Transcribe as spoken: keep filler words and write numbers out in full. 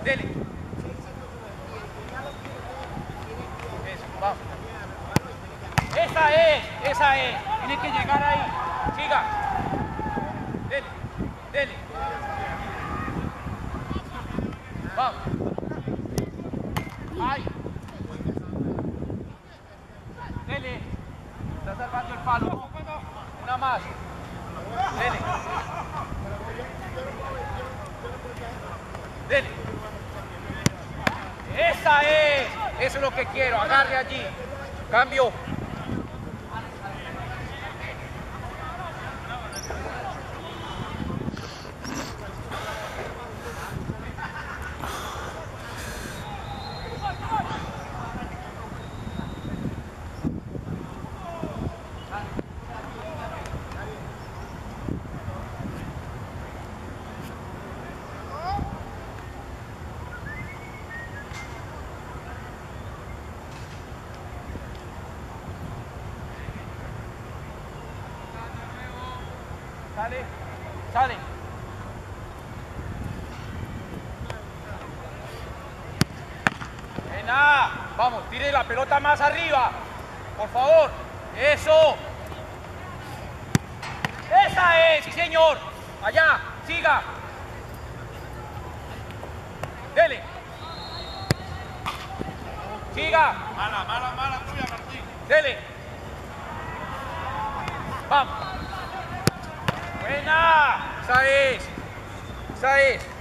Dele. Eso, vamos. Esa es, esa es. Tiene que llegar ahí. Siga. Dele, dele. Vamos. Ay. Dele. Está salvando el palo. Una más. Dele. Dele. Esa es. Eso es lo que quiero. Agarre allí. Cambio. Sale, sale. Venga, vamos, tire la pelota más arriba. Por favor. Eso. Esa es, sí señor. Allá, siga. Dele. Siga. Mala, mala, mala tuya, Martín. Dele. Vamos. Buena. Esa es. Esa es.